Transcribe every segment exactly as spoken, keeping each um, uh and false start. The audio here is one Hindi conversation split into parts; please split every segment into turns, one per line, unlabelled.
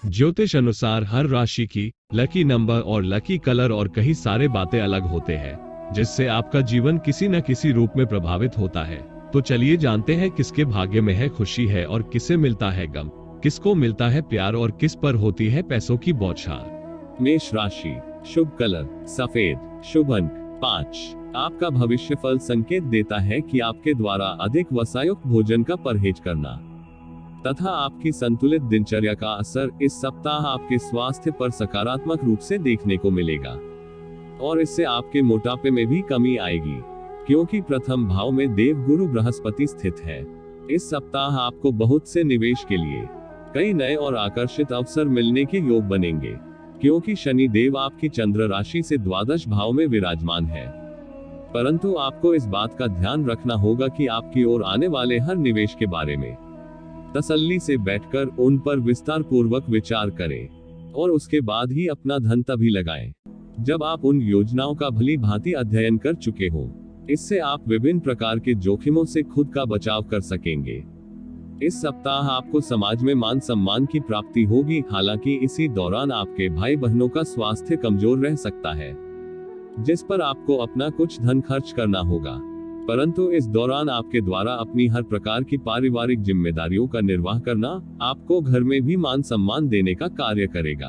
ज्योतिष अनुसार हर राशि की लकी नंबर और लकी कलर और कई सारे बातें अलग होते हैं, जिससे आपका जीवन किसी न किसी रूप में प्रभावित होता है। तो चलिए जानते हैं किसके भाग्य में है खुशी है और किसे मिलता है गम, किसको मिलता है प्यार और किस पर होती है पैसों की बौछार।
मेष राशि, शुभ कलर सफेद, शुभ अंक पाँच। आपका भविष्य फल संकेत देता है कि आपके द्वारा अधिक वसायुक्त भोजन का परहेज करना तथा आपकी संतुलित दिनचर्या का असर इस सप्ताह आपके स्वास्थ्य पर सकारात्मक रूप से देखने को मिलेगा और इससे आपके मोटापे में भी कमी आएगी, क्योंकि प्रथम भाव में देव गुरु बृहस्पति स्थित है। इस सप्ताह आपको बहुत से निवेश के लिए कई नए और आकर्षित अवसर मिलने के योग बनेंगे, क्योंकि शनि देव आपकी चंद्र राशि से द्वादश भाव में विराजमान है। परंतु आपको इस बात का ध्यान रखना होगा कि आपकी ओर आने वाले हर निवेश के बारे में तसल्ली से बैठकर उन पर विस्तार पूर्वक विचार करें और उसके बाद ही अपना धन तभी लगाएं जब आप उन योजनाओं का भली भांति अध्ययन कर चुके हो। इससे आप विभिन्न प्रकार के जोखिमों से खुद का बचाव कर सकेंगे। इस सप्ताह आपको समाज में मान सम्मान की प्राप्ति होगी, हालांकि इसी दौरान आपके भाई बहनों का स्वास्थ्य कमजोर रह सकता है, जिस पर आपको अपना कुछ धन खर्च करना होगा। परंतु इस दौरान आपके द्वारा अपनी हर प्रकार की पारिवारिक जिम्मेदारियों का निर्वाह करना आपको घर में भी मान सम्मान देने का कार्य करेगा।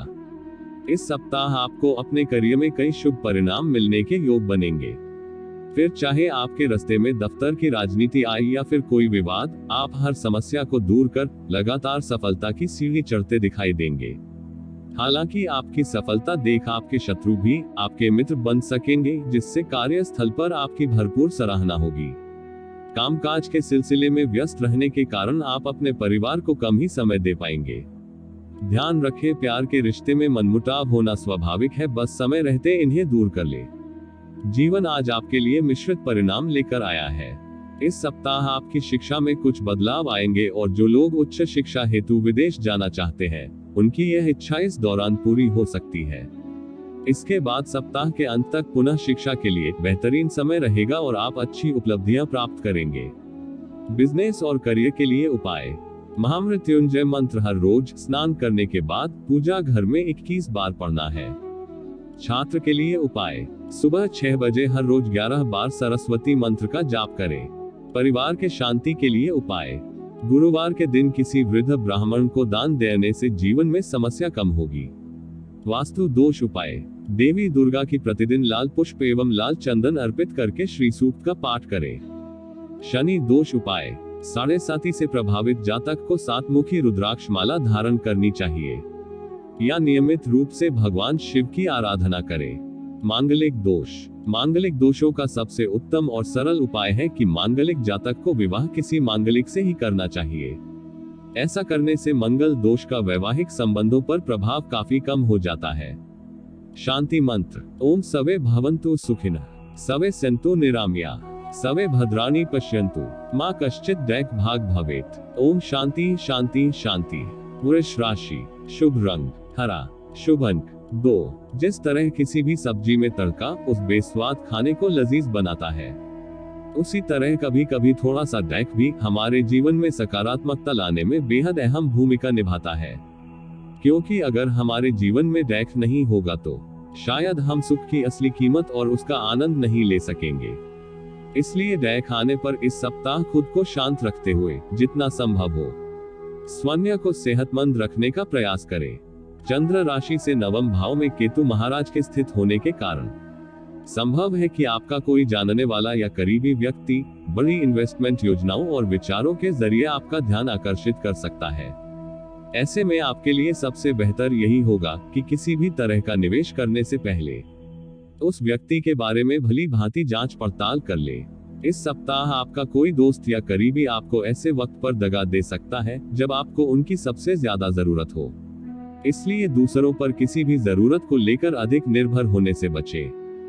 इस सप्ताह आपको अपने करियर में कई शुभ परिणाम मिलने के योग बनेंगे। फिर चाहे आपके रास्ते में दफ्तर की राजनीति आए या फिर कोई विवाद, आप हर समस्या को दूर कर लगातार सफलता की सीढ़ी चढ़ते दिखाई देंगे। हालांकि आपकी सफलता देख आपके शत्रु भी आपके मित्र बन सकेंगे, जिससे कार्यस्थल पर आपकी भरपूर सराहना होगी। कामकाज के सिलसिले में व्यस्त रहने के कारण आप अपने परिवार को कम ही समय दे पाएंगे। ध्यान रखें, प्यार के रिश्ते में मनमुटाव होना स्वाभाविक है, बस समय रहते इन्हें दूर कर ले। जीवन आज आपके लिए मिश्रित परिणाम लेकर आया है। इस सप्ताह आपकी शिक्षा में कुछ बदलाव आएंगे और जो लोग उच्च शिक्षा हेतु विदेश जाना चाहते हैं, उनकी यह इच्छा इस दौरान पूरी हो सकती है। इसके बाद सप्ताह के अंत तक पुनः शिक्षा के लिए बेहतरीन समय रहेगा और आप अच्छी उपलब्धियां प्राप्त करेंगे। बिजनेस और करियर के लिए उपाय: महामृत्युंजय मंत्र हर रोज स्नान करने के बाद पूजा घर में इक्कीस बार पढ़ना है। छात्र के लिए उपाय: सुबह छह बजे हर रोज ग्यारह बार सरस्वती मंत्र का जाप करें। परिवार के शांति के लिए उपाय: गुरुवार के दिन किसी वृद्ध ब्राह्मण को दान देने से जीवन में समस्या कम होगी। वास्तु दोष उपाय: देवी दुर्गा की प्रतिदिन लाल पुष्प एवं लाल चंदन अर्पित करके श्री सूक्त का पाठ करें। शनि दोष उपाय: साढ़े साती से प्रभावित जातक को सात मुखी रुद्राक्ष माला धारण करनी चाहिए या नियमित रूप से भगवान शिव की आराधना करें। मांगलिक दोष: मांगलिक दोषों का सबसे उत्तम और सरल उपाय है कि मांगलिक जातक को विवाह किसी मांगलिक से ही करना चाहिए। ऐसा करने से मंगल दोष का वैवाहिक संबंधों पर प्रभाव काफी कम हो जाता है। शांति मंत्र: ओम सवे भवन्तु सुखिनः, सवे सन्तु निरामया, सवे भद्राणि पश्यन्तु, मां कश्चित् दैक भाग भवेत्। ओम शांति शांति शांति। वृष राशि, शुभ रंग हरा, शुभ अंक दो। जिस तरह किसी भी सब्जी में तड़का उस बेस्वाद खाने को लजीज बनाता है, उसी तरह कभी कभी थोड़ा सा डैक भी हमारे जीवन में सकारात्मकता लाने में बेहद अहम भूमिका निभाता है। क्योंकि अगर हमारे जीवन में डैक नहीं होगा तो शायद हम सुख की असली कीमत और उसका आनंद नहीं ले सकेंगे। इसलिए डैक आने पर इस सप्ताह खुद को शांत रखते हुए जितना संभव हो स्वास्थ्य को सेहतमंद रखने का प्रयास करें। चंद्र राशि से नवम भाव में केतु महाराज के स्थित होने के कारण संभव है कि आपका कोई जानने वाला या करीबी व्यक्ति बड़ी इन्वेस्टमेंट योजनाओं और विचारों के जरिए आपका ध्यान आकर्षित कर सकता है। ऐसे में आपके लिए सबसे बेहतर यही होगा कि किसी भी तरह का निवेश करने से पहले उस व्यक्ति के बारे में भली भांति जांच पड़ताल कर ले। इस सप्ताह आपका कोई दोस्त या करीबी आपको ऐसे वक्त पर दगा दे सकता है जब आपको उनकी सबसे ज्यादा जरूरत हो। इसलिए दूसरों पर किसी भी जरूरत को लेकर अधिक निर्भर होने से बचें,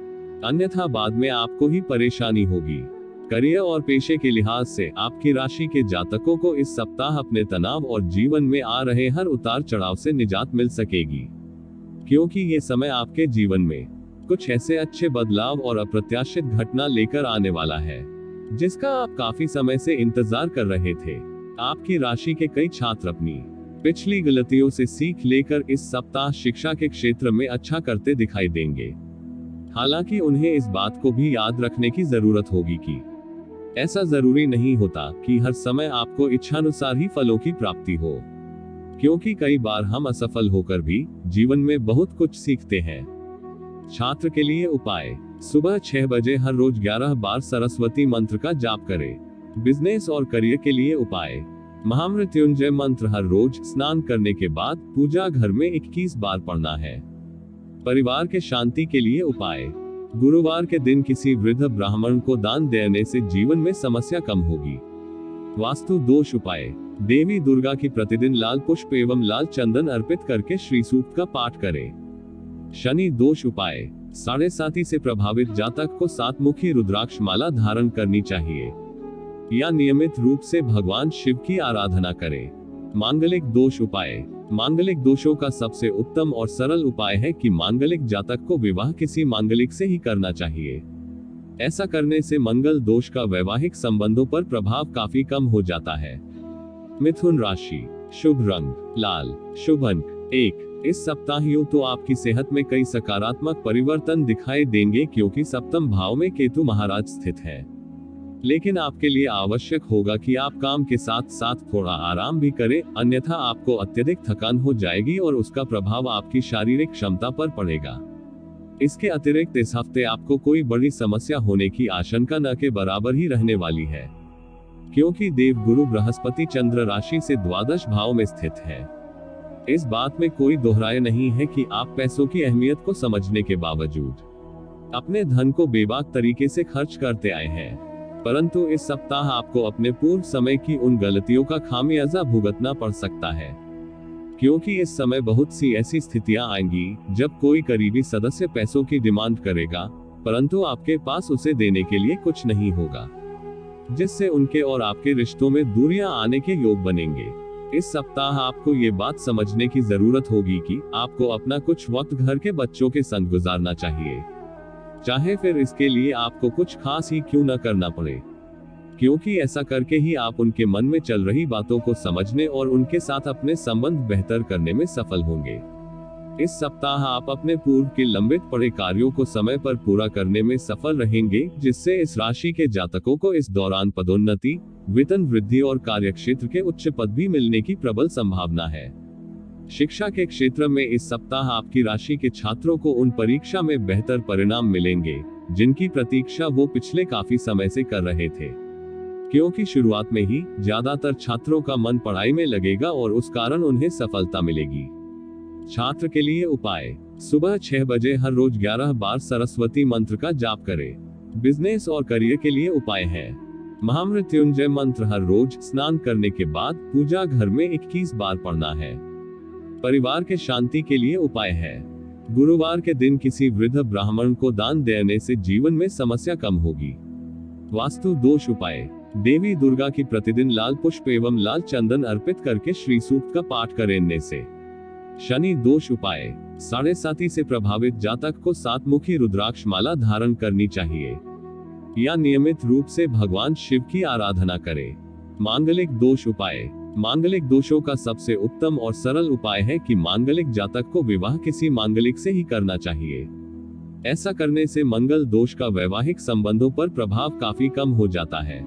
अन्यथा बाद में आपको ही परेशानी होगी। करियर और पेशे के लिहाज से आपकी राशि के जातकों को इस सप्ताह अपने तनाव और जीवन में आ रहे हर उतार चढ़ाव से निजात मिल सकेगी, क्योंकि ये समय आपके जीवन में कुछ ऐसे अच्छे बदलाव और अप्रत्याशित घटना लेकर आने वाला है जिसका आप काफी समय से इंतजार कर रहे थे। आपकी राशि के कई छात्र अपनी पिछली गलतियों से सीख लेकर इस सप्ताह शिक्षा के क्षेत्र में अच्छा करते दिखाई देंगे। हालांकि उन्हें इस बात को भी याद रखने की जरूरत होगी कि ऐसा जरूरी नहीं होता कि हर समय आपको इच्छानुसार ही फलों की प्राप्ति हो, क्योंकि कई बार हम असफल होकर भी जीवन में बहुत कुछ सीखते हैं। छात्र के लिए उपाय, सुबह छह बजे हर रोज ग्यारह बार सरस्वती मंत्र का जाप करें। बिजनेस और करियर के लिए उपाय, महामृत्युंजय मंत्र हर रोज स्नान करने के बाद पूजा घर में इक्कीस बार पढ़ना है। परिवार के शांति के लिए उपाय, गुरुवार के दिन किसी वृद्ध ब्राह्मण को दान देने से जीवन में समस्या कम होगी। वास्तु दोष उपाय, देवी दुर्गा की प्रतिदिन लाल पुष्प एवं लाल चंदन अर्पित करके श्री सूक्त का पाठ करें। शनि दोष उपाय, साढ़े साती से प्रभावित जातक को सात मुखी रुद्राक्ष माला धारण करनी चाहिए या नियमित रूप से भगवान शिव की आराधना करें। मांगलिक दोष उपाय, मांगलिक दोषों का सबसे उत्तम और सरल उपाय है कि मांगलिक जातक को विवाह किसी मांगलिक से ही करना चाहिए। ऐसा करने से मंगल दोष का वैवाहिक संबंधों पर प्रभाव काफी कम हो जाता है। मिथुन राशि, शुभ रंग लाल, शुभ अंक एक। इस सप्ताह यूं तो आपकी सेहत में कई सकारात्मक परिवर्तन दिखाई देंगे क्योंकि सप्तम भाव में केतु महाराज स्थित है, लेकिन आपके लिए आवश्यक होगा कि आप काम के साथ साथ थोड़ा आराम भी करें, अन्यथा आपको अत्यधिक थकान हो जाएगी और उसका प्रभाव आपकी शारीरिक क्षमता पर पड़ेगा। इसके अतिरिक्त इस हफ्ते आपको कोई बड़ी समस्या होने की आशंका न के बराबर ही रहने वाली है, क्योंकि देव गुरु बृहस्पति चंद्र राशि से द्वादश भाव में स्थित है। इस बात में कोई दोहराए नहीं है कि आप पैसों की अहमियत को समझने के बावजूद अपने धन को बेबाक तरीके से खर्च करते आए हैं, परंतु इस सप्ताह आपको अपने पूर्व समय की उन गलतियों का खामियाजा भुगतना पड़ सकता है, क्योंकि इस समय बहुत सी ऐसी स्थितियां आएंगी जब कोई करीबी सदस्य पैसों की डिमांड करेगा, परंतु आपके पास उसे देने के लिए कुछ नहीं होगा, जिससे उनके और आपके रिश्तों में दूरियां आने के योग बनेंगे। इस सप्ताह आपको ये बात समझने की जरूरत होगी कि आपको अपना कुछ वक्त घर के बच्चों के संग गुजारना चाहिए, चाहे फिर इसके लिए आपको कुछ खास ही क्यों न करना पड़े, क्योंकि ऐसा करके ही आप उनके मन में चल रही बातों को समझने और उनके साथ अपने संबंध बेहतर करने में सफल होंगे। इस सप्ताह आप अपने पूर्व के लंबित पड़े कार्यों को समय पर पूरा करने में सफल रहेंगे, जिससे इस राशि के जातकों को इस दौरान पदोन्नति, वेतन वृद्धि और कार्यक्षेत्र के उच्च पद भी मिलने की प्रबल संभावना है। शिक्षा के क्षेत्र में इस सप्ताह आपकी राशि के छात्रों को उन परीक्षा में बेहतर परिणाम मिलेंगे जिनकी प्रतीक्षा वो पिछले काफी समय से कर रहे थे, क्योंकि शुरुआत में ही ज्यादातर छात्रों का मन पढ़ाई में लगेगा और उस कारण उन्हें सफलता मिलेगी। छात्र के लिए उपाय, सुबह छह बजे हर रोज ग्यारह बार सरस्वती मंत्र का जाप करें। बिजनेस और करियर के लिए उपाय है, महामृत्युंजय मंत्र हर रोज स्नान करने के बाद पूजा घर में इक्कीस बार पढ़ना है। परिवार के शांति के लिए उपाय है, गुरुवार के दिन किसी वृद्ध ब्राह्मण को दान देने से जीवन में समस्या कम होगी। वास्तु दोष उपाय, देवी दुर्गा की प्रतिदिन लाल पुष्प एवं लाल चंदन अर्पित करके श्री सूक्त का पाठ करने से। शनि दोष उपाय, साढ़े साती से प्रभावित जातक को सात मुखी रुद्राक्ष माला धारण करनी चाहिए या नियमित रूप से भगवान शिव की आराधना करें। मांगलिक दोष उपाय, मांगलिक दोषों का सबसे उत्तम और सरल उपाय है कि मांगलिक जातक को विवाह किसी मांगलिक से ही करना चाहिए। ऐसा करने से मंगल दोष का वैवाहिक संबंधों पर प्रभाव काफी कम हो जाता है।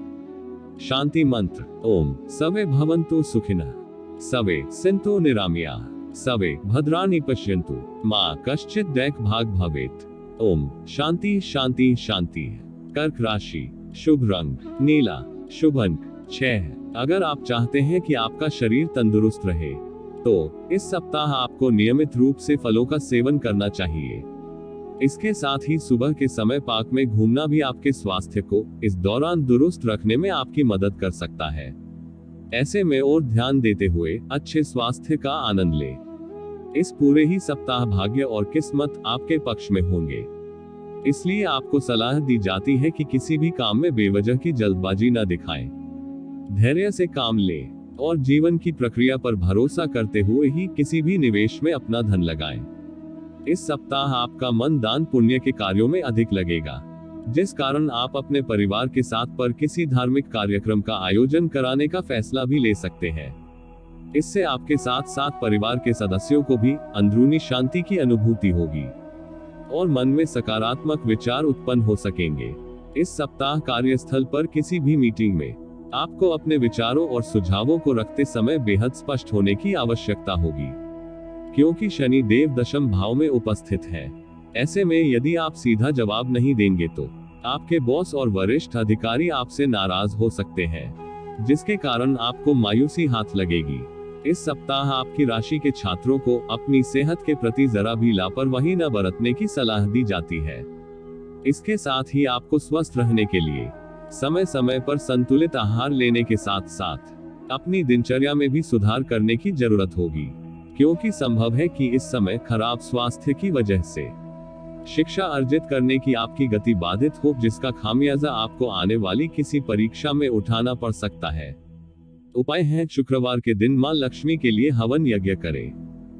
शांति मंत्र, ओम सवे भवन्तु सुखिनः, सवे सन्तु निरामयाः, सवे भद्राणि पश्यन्तु, मां कश्चित् दैक भाग भवेत्। ओम शांति शांति शांति। कर्क राशि, शुभ रंग नीला, शुभ अंक छह। अगर आप चाहते हैं कि आपका शरीर तंदुरुस्त रहे तो इस सप्ताह आपको नियमित रूप से फलों का सेवन करना चाहिए। इसके साथ ही सुबह के समय पार्क में घूमना भी आपके स्वास्थ्य को इस दौरान दुरुस्त रखने में आपकी मदद कर सकता है। ऐसे में और ध्यान देते हुए अच्छे स्वास्थ्य का आनंद लें। इस पूरे ही सप्ताह भाग्य और किस्मत आपके पक्ष में होंगे, इसलिए आपको सलाह दी जाती है कि किसी भी काम में बेवजह की जल्दबाजी न दिखाएं। धैर्य से काम लें और जीवन की प्रक्रिया पर भरोसा करते हुए ही किसी भी निवेश में अपना धन लगाएं। इस सप्ताह आपका मन दान पुण्य के कार्यों में अधिक लगेगा, जिस कारण आप अपने परिवार के साथ पर किसी धार्मिक कार्यक्रम का आयोजन कराने का फैसला भी ले सकते हैं। इससे आपके साथ साथ परिवार के सदस्यों को भी अंदरूनी शांति की अनुभूति होगी और मन में सकारात्मक विचार उत्पन्न हो सकेंगे। इस सप्ताह कार्यस्थल पर किसी भी मीटिंग में आपको अपने विचारों और सुझावों को रखते समय बेहद स्पष्ट होने की आवश्यकता होगी, क्योंकि शनि देव दशम भाव में उपस्थित है। ऐसे में यदि आप सीधा जवाब नहीं देंगे तो आपके बॉस और वरिष्ठ अधिकारी आपसे नाराज हो सकते हैं, जिसके कारण आपको मायूसी हाथ लगेगी। इस सप्ताह आपकी राशि के छात्रों को अपनी सेहत के प्रति जरा भी लापरवाही न बरतने की सलाह दी जाती है। इसके साथ ही आपको स्वस्थ रहने के लिए समय समय पर संतुलित आहार लेने के साथ साथ अपनी दिनचर्या में भी सुधार करने की जरूरत होगी, क्योंकि संभव है कि इस समय खराब स्वास्थ्य की वजह से शिक्षा अर्जित करने की आपकी गति बाधित हो, जिसका खामियाजा आपको आने वाली किसी परीक्षा में उठाना पड़ सकता है। उपाय है, शुक्रवार के दिन मां लक्ष्मी के लिए हवन यज्ञ करें।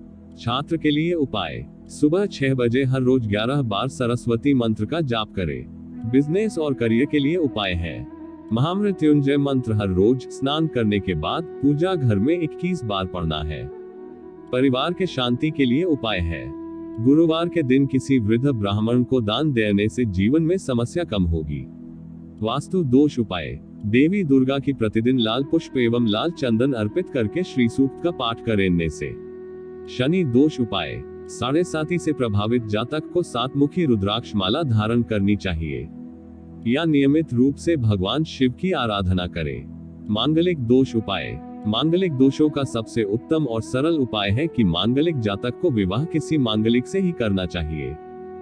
छात्र के लिए उपाय, सुबह छह बजे हर रोज ग्यारह बार सरस्वती मंत्र का जाप करें। बिजनेस और करियर के लिए उपाय है, महामृत्युंजय मंत्र हर रोज स्नान करने के बाद पूजा घर में इक्कीस बार पढ़ना है। परिवार के शांति के लिए उपाय है, गुरुवार के दिन किसी वृद्ध ब्राह्मण को दान देने से जीवन में समस्या कम होगी। वास्तु दोष उपाय, देवी दुर्गा की प्रतिदिन लाल पुष्प एवं लाल चंदन अर्पित करके श्री सूक्त का पाठ करने से। शनि दोष उपाय, साढ़े साती से प्रभावित जातक को सात मुखी रुद्राक्ष माला धारण करनी चाहिए या नियमित रूप से भगवान शिव की आराधना करें। मांगलिक दोष उपाय, मांगलिक दोषों का सबसे उत्तम और सरल उपाय है कि मांगलिक जातक को विवाह किसी मांगलिक से ही करना चाहिए।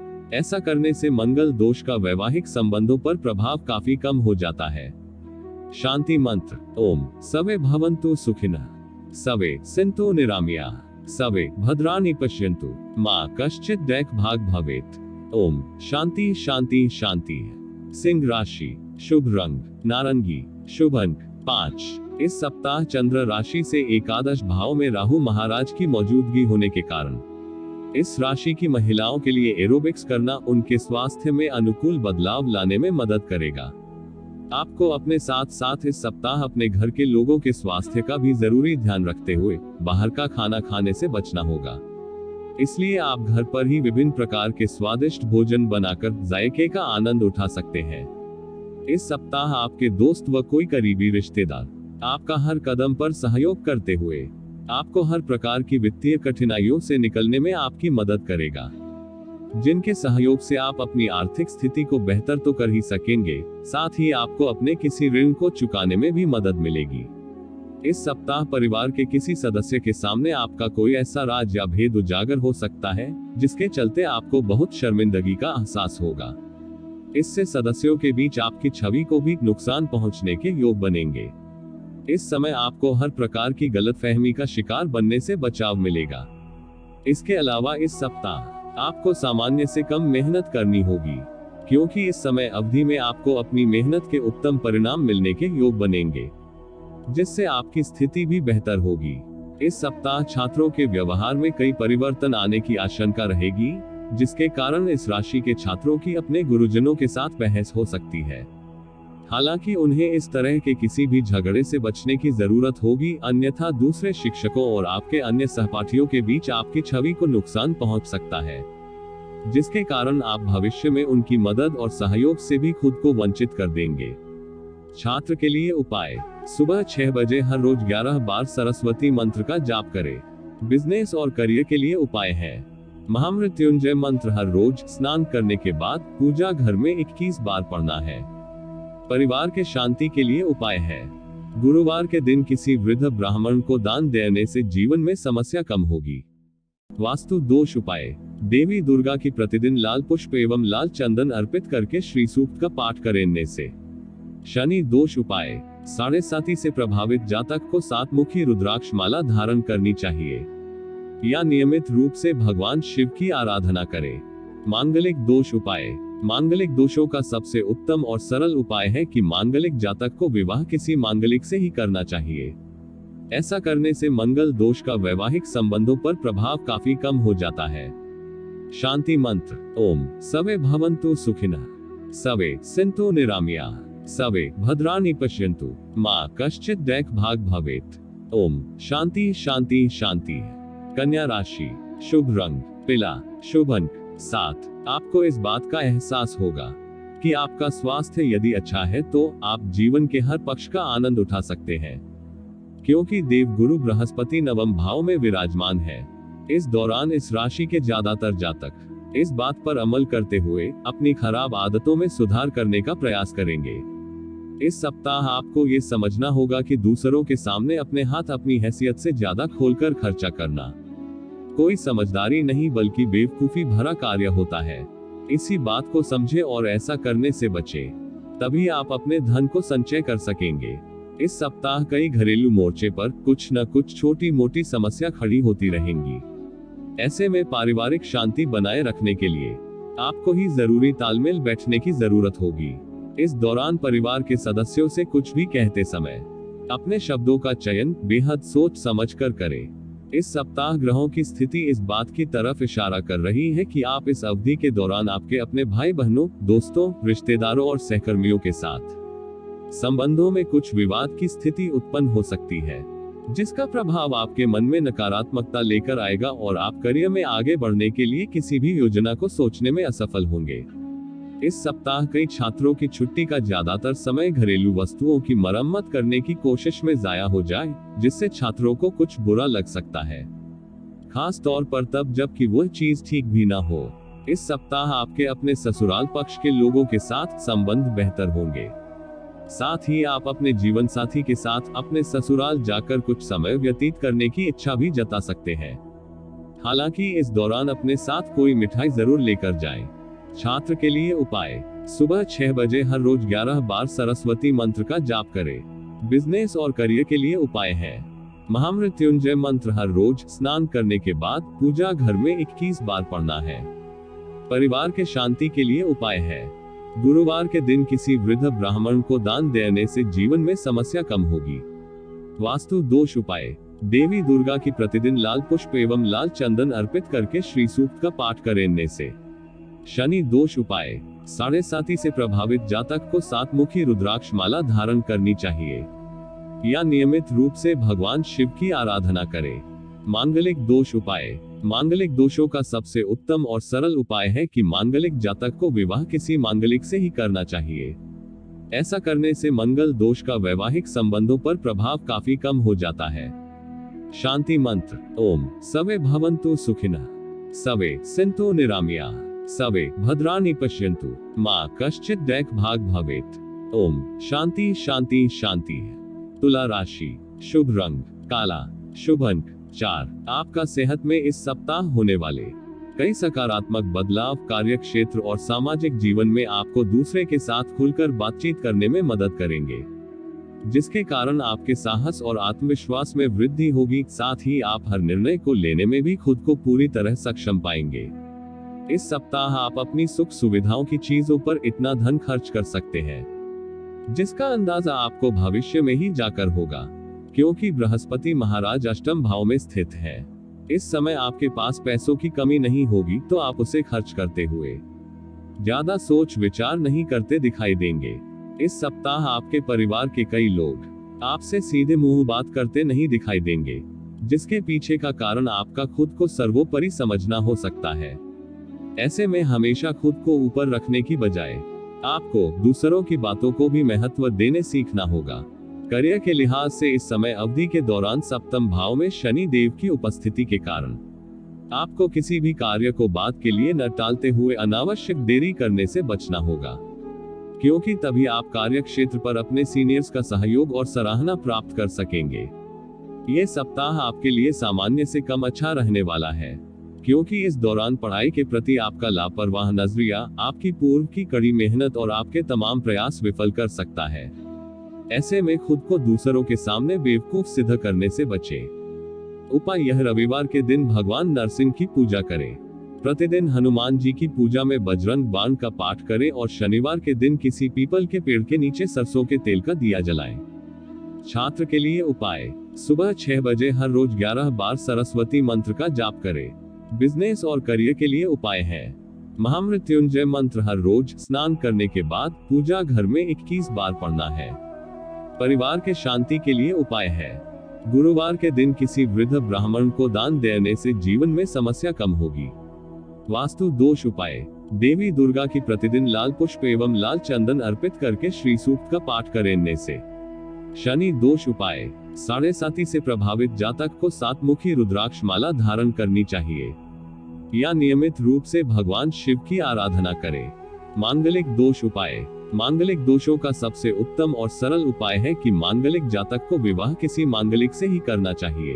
ऐसा करने से मंगल दोष का वैवाहिक संबंधों पर प्रभाव काफी कम हो जाता है। शांति मंत्र, ओम सवे भवन्तु सुखिनः, सवे सन्तु निरामयाः, सवे भद्राणि पश्यन्तु, मां कश्चित् दैक भाग भवेत्। ओम शांति शांति शांति। सिंह राशि, शुभ रंग नारंगी, शुभ अंक पाँच। इस सप्ताह चंद्र राशि से एकादश भाव में राहु महाराज की मौजूदगी होने के कारण इस राशि की महिलाओं के लिए एरोबिक्स करना उनके स्वास्थ्य में अनुकूल बदलाव लाने में मदद करेगा। आपको अपने साथ साथ इस सप्ताह अपने घर के लोगों के स्वास्थ्य का भी जरूरी ध्यान रखते हुए बाहर का खाना खाने से बचना होगा। इसलिए आप घर पर ही विभिन्न प्रकार के स्वादिष्ट भोजन बनाकर जायके का आनंद उठा सकते हैं। इस सप्ताह आपके दोस्त व कोई करीबी रिश्तेदार आपका हर कदम पर सहयोग करते हुए आपको हर प्रकार की वित्तीय कठिनाइयों से निकलने में आपकी मदद करेगा, जिनके सहयोग से आप अपनी आर्थिक स्थिति को बेहतर तो कर ही सकेंगे, साथ ही आपको अपने किसी ऋण को चुकाने में भी मदद मिलेगी। इस सप्ताह परिवार के किसी सदस्य के सामने आपका कोई ऐसा राज या भेद उजागर हो सकता है जिसके चलते आपको बहुत शर्मिंदगी का एहसास होगा। इससे सदस्यों के बीच आपकी छवि को भी नुकसान पहुंचने के योग बनेंगे। इस समय आपको हर प्रकार की गलतफहमी का शिकार बनने से बचाव मिलेगा। इसके अलावा इस सप्ताह आपको सामान्य से कम मेहनत करनी होगी, क्योंकि इस समय अवधि में आपको अपनी मेहनत के उत्तम परिणाम मिलने के योग बनेंगे, जिससे आपकी स्थिति भी बेहतर होगी। इस सप्ताह छात्रों के व्यवहार में कई परिवर्तन आने की आशंका रहेगी, जिसके कारण इस राशि के छात्रों की अपने गुरुजनों के साथ बहस हो सकती है। हालांकि उन्हें इस तरह के किसी भी झगड़े से बचने की जरूरत होगी, अन्यथा दूसरे शिक्षकों और आपके अन्य सहपाठियों के बीच आपकी छवि को नुकसान पहुंच सकता है, जिसके कारण आप भविष्य में उनकी मदद और सहयोग से भी खुद को वंचित कर देंगे। छात्र के लिए उपाय, सुबह छह बजे हर रोज ग्यारह बार सरस्वती मंत्र का जाप करें। बिजनेस और करियर के लिए उपाय है, महामृत्युंजय मंत्र हर रोज स्नान करने के बाद पूजा घर में इक्कीस बार पढ़ना है। परिवार के शांति के लिए उपाय है, गुरुवार के दिन किसी वृद्ध ब्राह्मण को दान देने से जीवन में समस्या कम होगी। वास्तु दोष उपाय, देवी दुर्गा की प्रतिदिन लाल पुष्प एवं लाल चंदन अर्पित करके श्री सूक्त का पाठ करने से। शनि दोष उपाय, साढ़े साती से प्रभावित जातक को सात मुखी रुद्राक्ष माला धारण करनी चाहिए या नियमित रूप से भगवान शिव की आराधना करें। मांगलिक दोष उपाय, मांगलिक दोषों का सबसे उत्तम और सरल उपाय है कि मांगलिक जातक को विवाह किसी मांगलिक से ही करना चाहिए। ऐसा करने से मंगल दोष का वैवाहिक संबंधों पर प्रभाव काफी कम हो जाता है। शांति मंत्र, ओम सवे भवन्तु सुखिनः, सवे सन्तु निरामयाः, सवे भद्राणि पश्यन्तु, मां कश्चित् दैक भाग भवेत्। ओम शांति शांति शांति। कन्या राशि, शुभ रंग पीला, शुभ अंक सात। आपको इस बात का एहसास होगा कि आपका स्वास्थ्य यदि अच्छा है तो आप जीवन के हर पक्ष का आनंद उठा सकते हैं, क्योंकि देवगुरु बृहस्पति नवम भाव में विराजमान है। इस दौरान इस राशि के ज्यादातर जातक इस बात पर अमल करते हुए अपनी खराब आदतों में सुधार करने का प्रयास करेंगे। इस सप्ताह आपको ये समझना होगा कि दूसरों के सामने अपने हाथ अपनी हैसियत से ज्यादा खोलकर खर्चा करना कोई समझदारी नहीं बल्कि बेवकूफी भरा कार्य होता है। इसी बात को समझे और ऐसा करने से बचे, तभी आप अपने धन को संचय कर सकेंगे। इस सप्ताह कई घरेलू मोर्चे पर कुछ न कुछ छोटी मोटी समस्या खड़ी होती रहेंगी। ऐसे में पारिवारिक शांति बनाए रखने के लिए आपको ही जरूरी तालमेल बैठने की जरूरत होगी। इस दौरान परिवार के सदस्यों से कुछ भी कहते समय अपने शब्दों का चयन बेहद सोच समझ कर करें। इस सप्ताह ग्रहों की स्थिति इस बात की तरफ इशारा कर रही है कि आप इस अवधि के दौरान आपके अपने भाई बहनों, दोस्तों, रिश्तेदारों और सहकर्मियों के साथ संबंधों में कुछ विवाद की स्थिति उत्पन्न हो सकती है, जिसका प्रभाव आपके मन में नकारात्मकता लेकर आएगा और आप करियर में आगे बढ़ने के लिए किसी भी योजना को सोचने में असफल होंगे। इस सप्ताह कई छात्रों की छुट्टी का ज्यादातर समय घरेलू वस्तुओं की मरम्मत करने की कोशिश में जाया हो जाए, जिससे छात्रों को कुछ बुरा लग सकता है, खास तौर पर तब जबकि वह चीज ठीक भी ना हो। इस सप्ताह आपके अपने ससुराल पक्ष के लोगों के साथ संबंध बेहतर होंगे। साथ ही आप अपने जीवन साथी के साथ अपने ससुराल जाकर कुछ समय व्यतीत करने की इच्छा भी जता सकते हैं। हालांकि इस दौरान अपने साथ कोई मिठाई जरूर लेकर जाएं। छात्र के लिए उपाय, सुबह छह बजे हर रोज ग्यारह बार सरस्वती मंत्र का जाप करें। बिजनेस और करियर के लिए उपाय है, महामृत्युंजय मंत्र हर रोज स्नान करने के बाद पूजा घर में इक्कीस बार पढ़ना है। परिवार के शांति के लिए उपाय है, गुरुवार के दिन किसी वृद्ध ब्राह्मण को दान देने से जीवन में समस्या कम होगी। वास्तु दोष उपाय, देवी दुर्गा की प्रतिदिन लाल पुष्प एवं लाल चंदन अर्पित करके श्री सूक्त का पाठ करने से। शनि दोष उपाय, साढ़े साती से प्रभावित जातक को सात मुखी रुद्राक्ष माला धारण करनी चाहिए या नियमित रूप से भगवान शिव की आराधना करें। मांगलिक दोष उपाय, मांगलिक दोषों का सबसे उत्तम और सरल उपाय है कि मांगलिक जातक को विवाह किसी मांगलिक से ही करना चाहिए। ऐसा करने से मंगल दोष का वैवाहिक संबंधों पर प्रभाव काफी कम हो जाता है। शांति मंत्र, ओम सवे भवन्तु सुखिनः, सवे सन्तु निरामयाः, सवे भद्राणि पश्यन्तु, मां कश्चित् दैक भाग भवेत्। ओम शांति शांति शांति। तुला राशि, शुभ रंग काला, शुभ अंक चार। आपका सेहत में इस सप्ताह होने वाले कई सकारात्मक बदलाव कार्य क्षेत्र और सामाजिक जीवन में आपको दूसरे के साथ खुलकर बातचीत करने में मदद करेंगे, जिसके कारण आपके साहस और आत्मविश्वास में वृद्धि होगी। साथ ही आप हर निर्णय को लेने में भी खुद को पूरी तरह सक्षम पाएंगे। इस सप्ताह आप अपनी सुख सुविधाओं की चीजों पर इतना धन खर्च कर सकते हैं जिसका अंदाजा आपको भविष्य में ही जाकर होगा, क्योंकि बृहस्पति महाराज अष्टम भाव में स्थित है। इस समय आपके पास पैसों की कमी नहीं होगी, तो आप उसे खर्च करते हुए ज्यादा सोच विचार नहीं करते दिखाई देंगे। इस सप्ताह आपके परिवार के कई लोग आपसे सीधे मुंह बात करते नहीं दिखाई देंगे, जिसके पीछे का कारण आपका खुद को सर्वोपरि समझना हो सकता है। ऐसे में हमेशा खुद को ऊपर रखने की बजाय आपको दूसरों की बातों को भी महत्व देने सीखना होगा। करियर के लिहाज से इस समय अवधि के दौरान सप्तम भाव में शनि देव की उपस्थिति के कारण आपको किसी भी कार्य को बाद के लिए न टालते हुए अनावश्यक देरी करने से बचना होगा, क्योंकि तभी आप कार्य क्षेत्र पर अपने सीनियर्स का सहयोग और सराहना प्राप्त कर सकेंगे। ये सप्ताह आपके लिए सामान्य से कम अच्छा रहने वाला है, क्योंकि इस दौरान पढ़ाई के प्रति आपका लापरवाह नजरिया आपकी पूर्व की कड़ी मेहनत और आपके तमाम प्रयास विफल कर सकता है। ऐसे में खुद को दूसरों के सामने बेवकूफ सिद्ध करने से बचें। उपाय यह, रविवार के दिन भगवान नरसिंह की पूजा करें। प्रतिदिन हनुमान जी की पूजा में बजरंग बाण का पाठ करें और शनिवार के दिन किसी पीपल के पेड़ के नीचे सरसों के तेल का दिया जलाएं। छात्र के लिए उपाय, सुबह छह बजे हर रोज ग्यारह बार सरस्वती मंत्र का जाप करें। बिजनेस और करियर के लिए उपाय है, महामृत्युंजय मंत्र हर रोज स्नान करने के बाद पूजा घर में इक्कीस बार पढ़ना है। परिवार के शांति के लिए उपाय है, गुरुवार के दिन किसी वृद्ध ब्राह्मण को दान देने से जीवन में समस्या कम होगी। वास्तु दोष उपाय। देवी दुर्गा की प्रतिदिन लाल पुष्प एवं लाल चंदन अर्पित करके श्री सूक्त का पाठ करने से। शनि दोष उपाय। साढ़े साती से प्रभावित जातक को सात मुखी रुद्राक्ष माला धारण करनी चाहिए या नियमित रूप से भगवान शिव की आराधना करें। मांगलिक दोष उपाय। मांगलिक दोषों का सबसे उत्तम और सरल उपाय है कि मांगलिक जातक को विवाह किसी मांगलिक से ही करना चाहिए।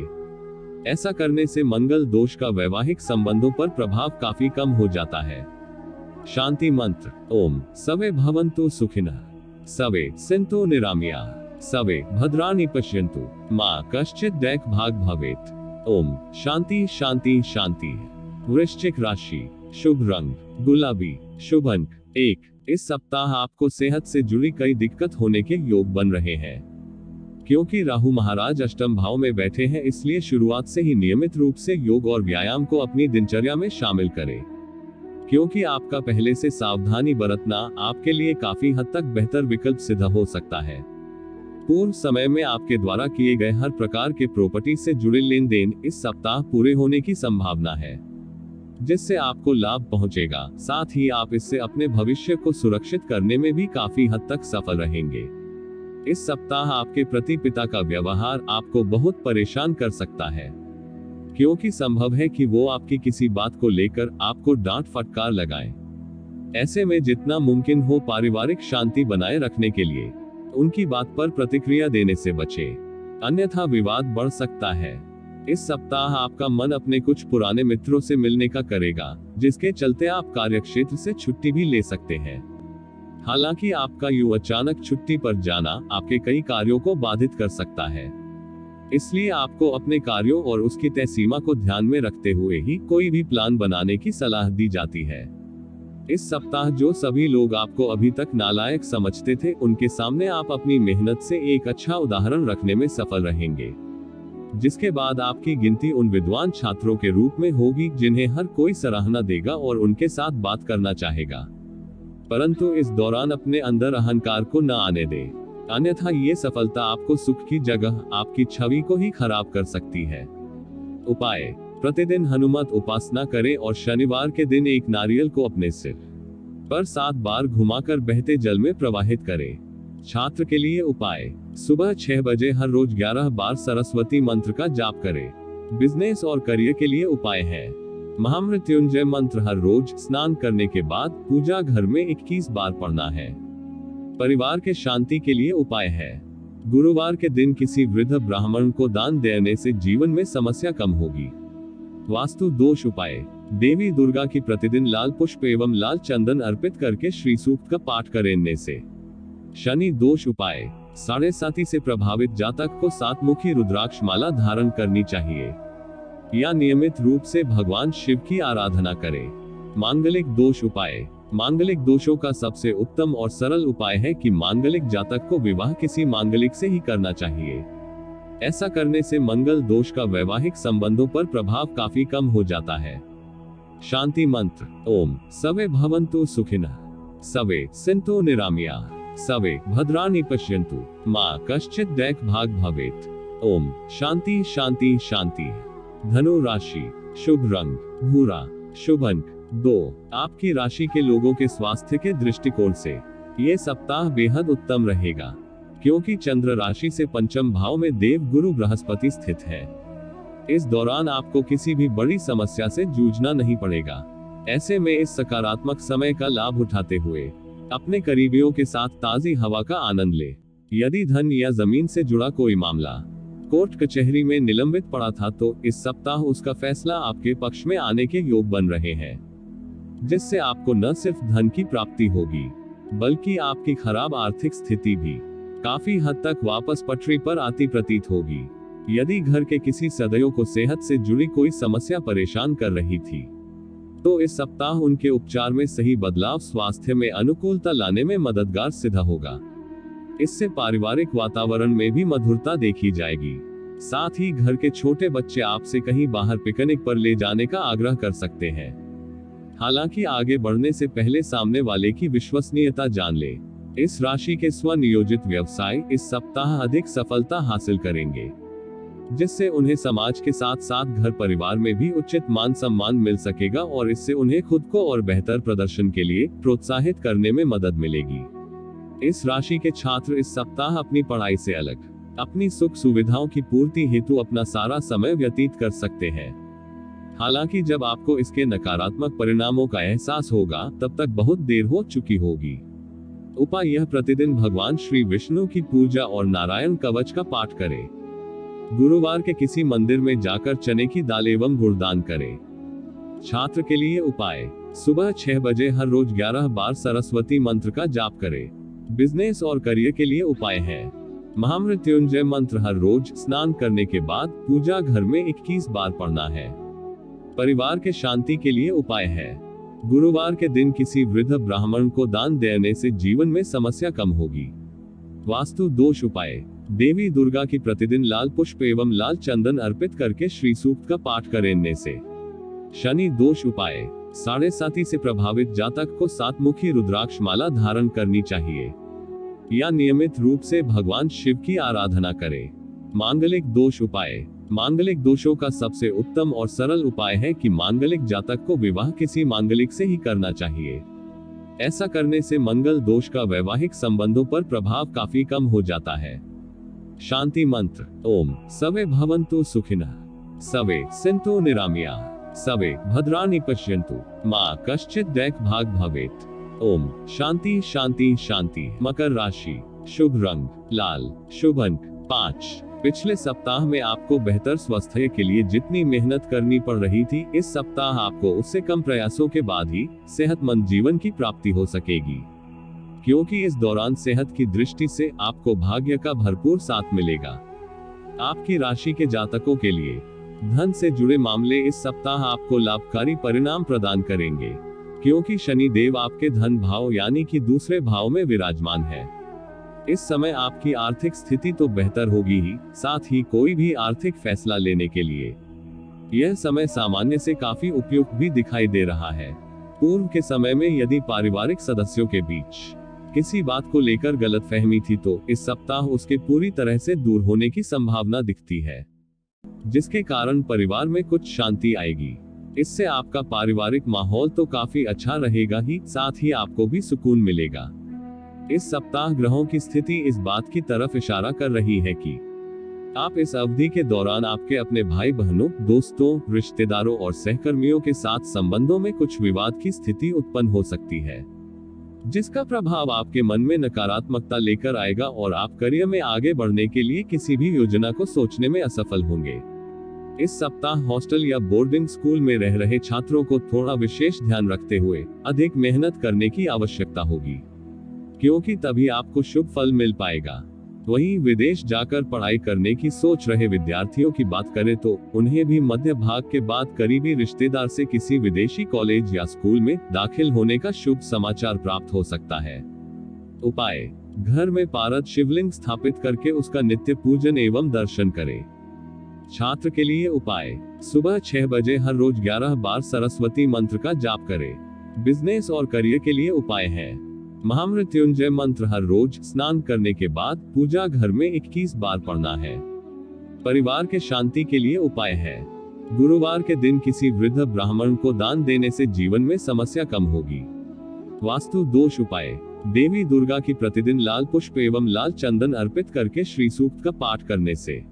ऐसा करने से मंगल दोष का वैवाहिक संबंधों पर प्रभाव काफी कम हो जाता है। शांति मंत्र। ओम सवे भवन्तु सुखिनः, सवे सन्तु निरामयाः, सवे भद्राणि पश्यन्तु, मा कश्चित् दैक भाग भवेत्। ओम शांति शांति शांति। वृश्चिक राशि। शुभ रंग गुलाबी। शुभ अंक एक। इस सप्ताह आपको सेहत से जुड़ी कई दिक्कत होने के योग बन रहे हैं। क्योंकि राहु महाराज अष्टम भाव में बैठे हैं, इसलिए शुरुआत से ही नियमित रूप से योग और व्यायाम को अपनी दिनचर्या में शामिल करें। क्योंकि आपका पहले से सावधानी बरतना आपके लिए काफी हद तक बेहतर विकल्प सिद्ध हो सकता है। पूर्व समय में आपके द्वारा किए गए हर प्रकार के प्रॉपर्टी से जुड़े लेन देन इस सप्ताह पूरे होने की संभावना है, जिससे आपको लाभ पहुंचेगा। साथ ही आप इससे अपने भविष्य को सुरक्षित करने में भी काफी हद तक सफल रहेंगे। इस सप्ताह आपके प्रति पिता का व्यवहार आपको बहुत परेशान कर सकता है, क्योंकि संभव है कि वो आपकी किसी बात को लेकर आपको डांट फटकार लगाएं। ऐसे में जितना मुमकिन हो पारिवारिक शांति बनाए रखने के लिए उनकी बात पर प्रतिक्रिया देने से बचें, अन्यथा विवाद बढ़ सकता है। इस सप्ताह आपका मन अपने कुछ पुराने मित्रों से मिलने का करेगा, जिसके चलते आप कार्यक्षेत्र से छुट्टी भी ले सकते हैं। हालांकि आपका यूं अचानक छुट्टी पर जाना आपके कई कार्यों को बाधित कर सकता है, इसलिए आपको अपने कार्यों और उसकी तय सीमा को ध्यान में रखते हुए ही कोई भी प्लान बनाने की सलाह दी जाती है। इस सप्ताह जो सभी लोग आपको अभी तक नालायक समझते थे, उनके सामने आप अपनी मेहनत से एक अच्छा उदाहरण रखने में सफल रहेंगे, जिसके बाद आपकी गिनती उन विद्वान छात्रों के रूप में होगी जिन्हें हर कोई सराहना देगा और उनके साथ बात करना चाहेगा। परंतु इस दौरान अपने अंदर अहंकार को न आने दें, अन्यथा ये सफलता आपको सुख की जगह आपकी छवि को ही खराब कर सकती है। उपाय। प्रतिदिन हनुमत उपासना करें और शनिवार के दिन एक नारियल को अपने सिर पर सात बार घुमाकर बहते जल में प्रवाहित करें। छात्र के लिए उपाय। सुबह छह बजे हर रोज ग्यारह बार सरस्वती मंत्र का जाप करें। बिजनेस और करियर के लिए उपाय है। महामृत्युंजय मंत्र हर रोज स्नान करने के बाद पूजा घर में इक्कीस बार पढ़ना है। परिवार के शांति के लिए उपाय है। गुरुवार के दिन किसी वृद्ध ब्राह्मण को दान देने से जीवन में समस्या कम होगी। वास्तु दोष उपाय। देवी दुर्गा की प्रतिदिन लाल पुष्प एवं लाल चंदन अर्पित करके श्री सूक्त का पाठ करने से। शनि दोष उपाय। साढ़े साती से प्रभावित जातक को सात मुखी रुद्राक्ष माला धारण करनी चाहिए या नियमित रूप से भगवान शिव की आराधना करें। मांगलिक दोष उपाय। मांगलिक दोषों का सबसे उत्तम और सरल उपाय है कि मांगलिक जातक को विवाह किसी मांगलिक से ही करना चाहिए। ऐसा करने से मंगल दोष का वैवाहिक संबंधों पर प्रभाव काफी कम हो जाता है। शांति मंत्र। ओम सवे भवन्तु सुखिनः, सवे सन्तु निरामयाः, सवे भद्राणि पश्यन्तु, मा कश्चित् दैक भाग भवेत्। ओम शांति शांति शांति। धनु राशि। शुभ रंग भूरा। शुभ अंक दो। आपकी राशि के लोगों के स्वास्थ्य के दृष्टिकोण से ये सप्ताह बेहद उत्तम रहेगा, क्योंकि चंद्र राशि से पंचम भाव में देव गुरु बृहस्पति स्थित है। इस दौरान आपको किसी भी बड़ी समस्या से जूझना नहीं पड़ेगा। ऐसे में इस सकारात्मक समय का लाभ उठाते हुए अपने करीबियों के साथ ताजी हवा का आनंद ले। यदि धन या जमीन से जुड़ा कोई मामला कोर्ट कचहरी में निलंबित पड़ा था, तो इस सप्ताह उसका फैसला आपके पक्ष में आने के योग बन रहे हैं, जिससे आपको न सिर्फ धन की प्राप्ति होगी, बल्कि आपकी खराब आर्थिक स्थिति भी काफी हद तक वापस पटरी पर आती प्रतीत होगी। यदि घर के किसी सदस्य को सेहत से जुड़ी कोई समस्या परेशान कर रही थी, तो इस सप्ताह उनके उपचार में सही बदलाव स्वास्थ्य में अनुकूलता लाने में मददगार सिद्ध होगा। इससे पारिवारिक वातावरण में भी मधुरता देखी जाएगी। साथ ही घर के छोटे बच्चे आपसे कहीं बाहर पिकनिक पर ले जाने का आग्रह कर सकते हैं। हालांकि आगे बढ़ने से पहले सामने वाले की विश्वसनीयता जान ले। इस राशि के स्वनियोजित व्यवसाय इस सप्ताह अधिक सफलता हासिल करेंगे। जिससे उन्हें समाज के साथ साथ घर परिवार में भी उचित मान सम्मान मिल सकेगा और इससे उन्हें खुद को और बेहतर प्रदर्शन के लिए प्रोत्साहित करने में मदद मिलेगी। इस राशि के छात्र इस सप्ताह अपनी पढ़ाई से अलग अपनी सुख सुविधाओं की पूर्ति हेतु अपना सारा समय व्यतीत कर सकते हैं। हालांकि जब आपको इसके नकारात्मक परिणामों का एहसास होगा तब तक बहुत देर हो चुकी होगी। उपाय यह प्रतिदिन भगवान श्री विष्णु की पूजा और नारायण कवच का पाठ करें। गुरुवार के किसी मंदिर में जाकर चने की दाल एवं गुड़दान करें। छात्र के लिए उपाय, सुबह छह बजे हर रोज ग्यारह बार सरस्वती मंत्र का जाप करें। बिजनेस और करियर के लिए उपाय है, महामृत्युंजय मंत्र हर रोज स्नान करने के बाद पूजा घर में इक्कीस बार पढ़ना है। परिवार के शांति के लिए उपाय है, गुरुवार के दिन किसी वृद्ध ब्राह्मण को दान देने से जीवन में समस्या कम होगी। वास्तु दोष उपाय, देवी दुर्गा की प्रतिदिन लाल पुष्प एवं लाल चंदन अर्पित करके श्री सूक्त का पाठ करने से। शनि दोष उपाय, साढ़े साथी से प्रभावित जातक को सात मुखी रुद्राक्ष माला धारण करनी चाहिए या नियमित रूप से भगवान शिव की आराधना करें। मांगलिक दोष उपाय, मांगलिक दोषों का सबसे उत्तम और सरल उपाय है कि मांगलिक जातक को विवाह किसी मांगलिक से ही करना चाहिए। ऐसा करने से मंगल दोष का वैवाहिक संबंधों पर प्रभाव काफी कम हो जाता है। शांति मंत्र, ओम सवे भवन्तु सुखिनः, सवे सन्तु निरामयाः, सवे भद्राणि पश्यन्तु, मा कश्चित् दैक भाग भवेत्। ओम शांति शांति शांति। मकर राशि, शुभ रंग लाल, शुभ अंक पाँच। पिछले सप्ताह में आपको बेहतर स्वास्थ्य के लिए जितनी मेहनत करनी पड़ रही थी, इस सप्ताह आपको उससे कम प्रयासों के बाद ही सेहतमंद जीवन की प्राप्ति हो सकेगी, क्योंकि इस दौरान सेहत की दृष्टि से आपको भाग्य का भरपूर साथ मिलेगा। आपकी राशि के जातकों के लिए धन से जुड़े मामले इस सप्ताह आपको लाभकारी परिणाम प्रदान करेंगे, क्योंकि शनि देव आपके धन भाव यानी कि दूसरे भाव में विराजमान है। इस समय आपकी आर्थिक स्थिति तो बेहतर होगी ही, साथ ही कोई भी आर्थिक फैसला लेने के लिए यह समय सामान्य से काफी उपयुक्त भी दिखाई दे रहा है। पूर्व के समय में यदि पारिवारिक सदस्यों के बीच किसी बात को लेकर गलतफहमी थी तो इस सप्ताह उसके पूरी तरह से दूर होने की संभावना दिखती है, जिसके कारण परिवार में कुछ शांति आएगी। इससे आपका पारिवारिक माहौल तो काफी अच्छा रहेगा ही, साथ ही आपको भी सुकून मिलेगा। इस सप्ताह ग्रहों की स्थिति इस बात की तरफ इशारा कर रही है कि आप इस अवधि के दौरान आपके अपने भाई बहनों, दोस्तों, रिश्तेदारों और सहकर्मियों के साथ संबंधों में कुछ विवाद की स्थिति उत्पन्न हो सकती है, जिसका प्रभाव आपके मन में नकारात्मकता लेकर आएगा और आप करियर में आगे बढ़ने के लिए किसी भी योजना को सोचने में असफल होंगे। इस सप्ताह हॉस्टल या बोर्डिंग स्कूल में रह रहे छात्रों को थोड़ा विशेष ध्यान रखते हुए अधिक मेहनत करने की आवश्यकता होगी, क्योंकि तभी आपको शुभ फल मिल पाएगा। वहीं विदेश जाकर पढ़ाई करने की सोच रहे विद्यार्थियों की बात करें तो उन्हें भी मध्य भाग के बाद करीबी रिश्तेदार से किसी विदेशी कॉलेज या स्कूल में दाखिल होने का शुभ समाचार प्राप्त हो सकता है। उपाय, घर में पारद शिवलिंग स्थापित करके उसका नित्य पूजन एवं दर्शन करें। छात्र के लिए उपाय, सुबह छह बजे हर रोज ग्यारह बार सरस्वती मंत्र का जाप करें। बिजनेस और करियर के लिए उपाय है, महामृत्युंजय मंत्र हर रोज स्नान करने के बाद पूजा घर में इक्कीस बार पढ़ना है। परिवार के शांति के लिए उपाय है, गुरुवार के दिन किसी वृद्ध ब्राह्मण को दान देने से जीवन में समस्या कम होगी। वास्तु दोष उपाय, देवी दुर्गा की प्रतिदिन लाल पुष्प एवं लाल चंदन अर्पित करके श्री सूक्त का पाठ करने से।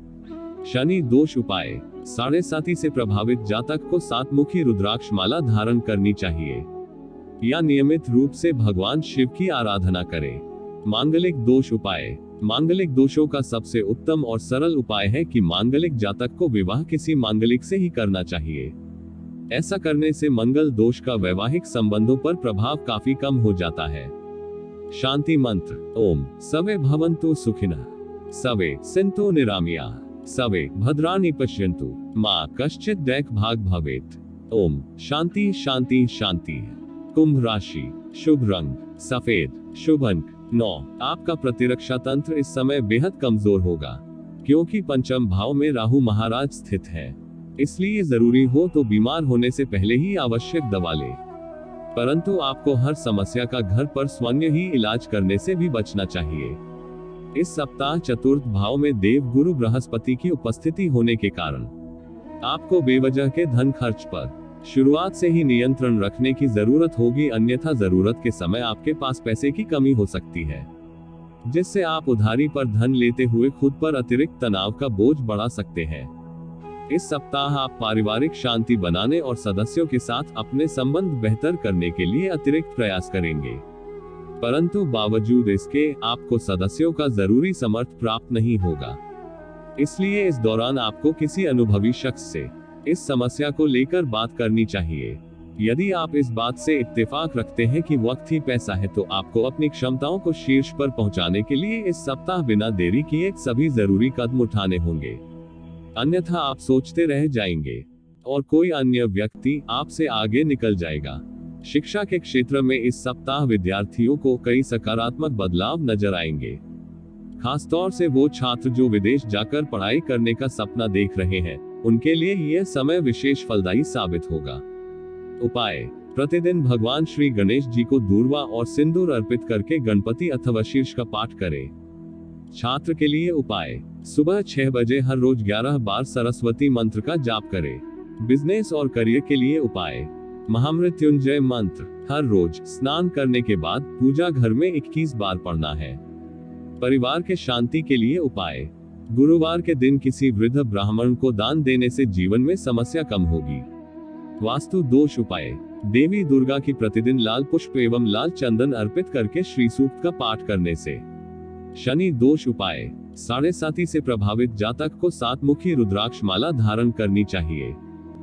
शनि दोष उपाय, साढ़े साथी से प्रभावित जातक को सात मुखी रुद्राक्ष माला धारण करनी चाहिए या नियमित रूप से भगवान शिव की आराधना करें। मांगलिक दोष उपाय, मांगलिक दोषों का सबसे उत्तम और सरल उपाय है कि मांगलिक जातक को विवाह किसी मांगलिक से ही करना चाहिए। ऐसा करने से मंगल दोष का वैवाहिक संबंधों पर प्रभाव काफी कम हो जाता है। शांति मंत्र, ओम सवे भवन्तु सुखिनः, सवे सन्तु निरामयाः, सवे भद्राणि पश्यन्तु, मा कश्चित् दैक भाग भवेत्। ओम शांति शांति शांति। कुंभ राशि, शुभ रंग सफेद, शुभ अंक नौ। आपका प्रतिरक्षा तंत्र इस समय बेहद कमजोर होगा, क्योंकि पंचम भाव में राहु महाराज स्थित है। इसलिए जरूरी हो तो बीमार होने से पहले ही आवश्यक दवा लें, परंतु आपको हर समस्या का घर पर स्वयं ही इलाज करने से भी बचना चाहिए। इस सप्ताह चतुर्थ भाव में देव गुरु बृहस्पति की उपस्थिति होने के कारण आपको बेवजह के धन खर्च पर शुरुआत से ही नियंत्रण रखने की जरूरत होगी, अन्यथा जरूरत के समय आपके पास पैसे की कमी हो सकती है, जिससे आप उधारी पर धन लेते हुए खुद पर अतिरिक्त तनाव का बोझ बढ़ा सकते हैं। इस सप्ताह आप पारिवारिक शांति बनाने और सदस्यों के साथ अपने संबंध बेहतर करने के लिए अतिरिक्त प्रयास करेंगे, परंतु बावजूद इसके आपको सदस्यों का जरूरी समर्थन प्राप्त नहीं होगा। इसलिए इस दौरान आपको किसी अनुभवी शख्स से इस समस्या को लेकर बात करनी चाहिए। यदि आप इस बात से इत्तेफाक रखते हैं कि वक्त ही पैसा है, तो आपको अपनी क्षमताओं को शीर्ष पर पहुंचाने के लिए इस सप्ताह बिना देरी किए सभी जरूरी कदम उठाने होंगे, अन्यथा आप सोचते रह जाएंगे और कोई अन्य व्यक्ति आपसे आगे निकल जाएगा। शिक्षा के क्षेत्र में इस सप्ताह विद्यार्थियों को कई सकारात्मक बदलाव नजर आएंगे, खासतौर से वो छात्र जो विदेश जाकर पढ़ाई करने का सपना देख रहे हैं, उनके लिए यह समय विशेष फलदायी साबित होगा। उपाय: प्रतिदिन भगवान श्री गणेश जी को दूर्वा और सिंदूर अर्पित करके गणपति अथवा शीर्ष का पाठ करें। छात्र के लिए उपाय: सुबह छह बजे हर रोज ग्यारह बार सरस्वती मंत्र का जाप करें। बिजनेस और करियर के लिए उपाय: महामृत्युंजय मंत्र हर रोज स्नान करने के बाद पूजा घर में इक्कीस बार पढ़ना है। परिवार के शांति के लिए उपाय: गुरुवार के दिन किसी वृद्ध ब्राह्मण को दान देने से जीवन में समस्या कम होगी। वास्तु दोष उपाय: देवी दुर्गा की प्रतिदिन लाल पुष्प एवं लाल चंदन अर्पित करके श्री सूक्त का पाठ करने से। शनि दोष उपाय: साढ़े साती से प्रभावित जातक को सात मुखी रुद्राक्ष माला धारण करनी चाहिए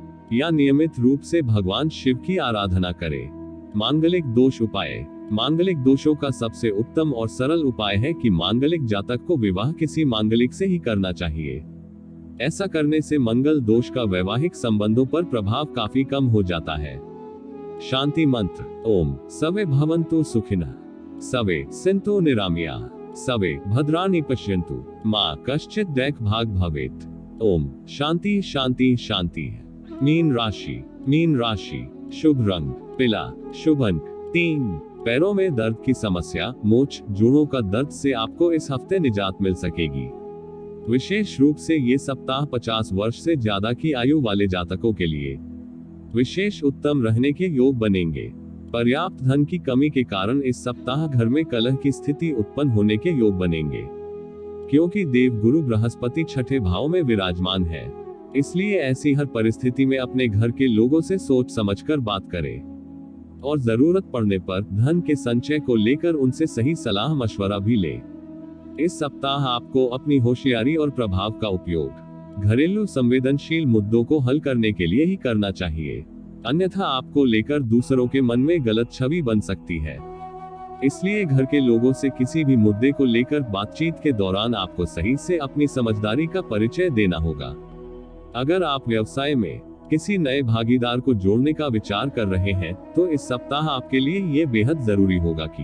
या नियमित रूप से भगवान शिव की आराधना करें। मांगलिक दोष उपाय: मांगलिक दोषों का सबसे उत्तम और सरल उपाय है कि मांगलिक जातक को विवाह किसी मांगलिक से ही करना चाहिए। ऐसा करने से मंगल दोष का वैवाहिक संबंधों पर प्रभाव काफी कम हो जाता है। शांति मंत्र: ओम सवे भवन्तु सुखिनः, सवे सन्तु निरामयाः, सवे भद्राणि पश्यन्तु, मा कश्चित् दैकभाग भवेत्। ओम शांति शांति शांति। मीन राशि: मीन राशि, शुभ रंग पीला, शुभ अंक तीन। पैरों में दर्द की समस्या, मोच, जोड़ों का दर्द से आपको इस हफ्ते निजात मिल सकेगी। विशेष रूप से ये सप्ताह पचास वर्ष से ज्यादा की आयु वाले जातकों के लिए विशेष उत्तम रहने के योग बनेंगे। पर्याप्त धन की कमी के कारण इस सप्ताह घर में कलह की स्थिति उत्पन्न होने के योग बनेंगे, क्योंकि देव गुरु बृहस्पति छठे भाव में विराजमान है। इसलिए ऐसी हर परिस्थिति में अपने घर के लोगों से सोच समझकर बात करें और जरूरत पड़ने पर धन के संचय को लेकर उनसे सही सलाह मशवरा भी ले। इस सप्ताह आपको अपनी होशियारी और प्रभाव का उपयोग घरेलू संवेदनशील मुद्दों को हल करने के लिए ही करना चाहिए, अन्यथा आपको लेकर दूसरों के मन में गलत छवि बन सकती है। इसलिए घर के लोगों से किसी भी मुद्दे को लेकर बातचीत के दौरान आपको सही से अपनी समझदारी का परिचय देना होगा। अगर आप व्यवसाय में किसी नए भागीदार को जोड़ने का विचार कर रहे हैं, तो इस सप्ताह आपके लिए ये बेहद जरूरी होगा कि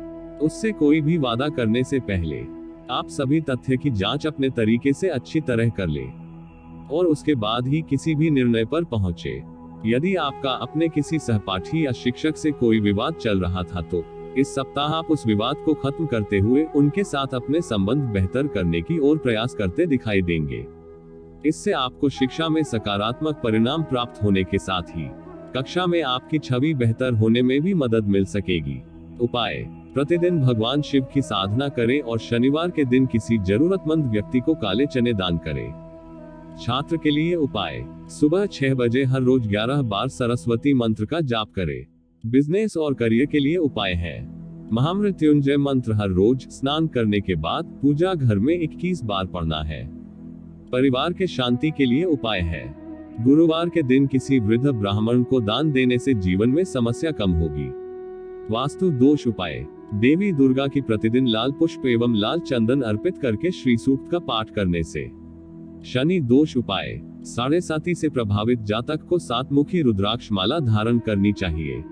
उससे कोई भी वादा करने से पहले आप सभी तथ्य की जांच अपने तरीके से अच्छी तरह कर लें और उसके बाद ही किसी भी निर्णय पर पहुंचे। यदि आपका अपने किसी सहपाठी या शिक्षक से कोई विवाद चल रहा था, तो इस सप्ताह आप उस विवाद को खत्म करते हुए उनके साथ अपने संबंध बेहतर करने की ओर प्रयास करते दिखाई देंगे। इससे आपको शिक्षा में सकारात्मक परिणाम प्राप्त होने के साथ ही कक्षा में आपकी छवि बेहतर होने में भी मदद मिल सकेगी। उपाय: प्रतिदिन भगवान शिव की साधना करें और शनिवार के दिन किसी जरूरतमंद व्यक्ति को काले चने दान करें। छात्र के लिए उपाय: सुबह छह बजे हर रोज ग्यारह बार सरस्वती मंत्र का जाप करें। बिजनेस और करियर के लिए उपाय है: महामृत्युंजय मंत्र हर रोज स्नान करने के बाद पूजा घर में इक्कीस बार पढ़ना है। परिवार के शांति के लिए उपाय है: गुरुवार के दिन किसी वृद्ध ब्राह्मण को दान देने से जीवन में समस्या कम होगी। वास्तु दोष उपाय: देवी दुर्गा की प्रतिदिन लाल पुष्प एवं लाल चंदन अर्पित करके श्री सूक्त का पाठ करने से। शनि दोष उपाय: साढ़े साती से प्रभावित जातक को सात मुखी रुद्राक्ष माला धारण करनी चाहिए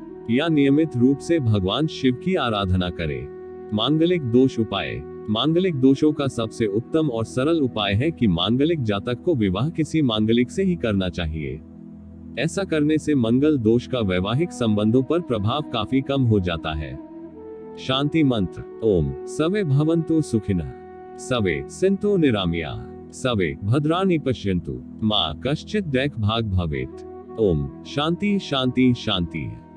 या नियमित रूप से भगवान शिव की आराधना करें। मांगलिक दोष उपाय: मांगलिक दोषों का सबसे उत्तम और सरल उपाय है कि मांगलिक जातक को विवाह किसी मांगलिक से ही करना चाहिए। ऐसा करने से मंगल दोष का वैवाहिक संबंधों पर प्रभाव काफी कम हो जाता है। शांति मंत्र। ओम सवे भवन्तु सुखिनः, सवे सन्तु निरामयाः, सवे भद्राणि पश्यन्तु, मा कश्चित् दैक भाग भवेत्। ओम शांति शांति शांति।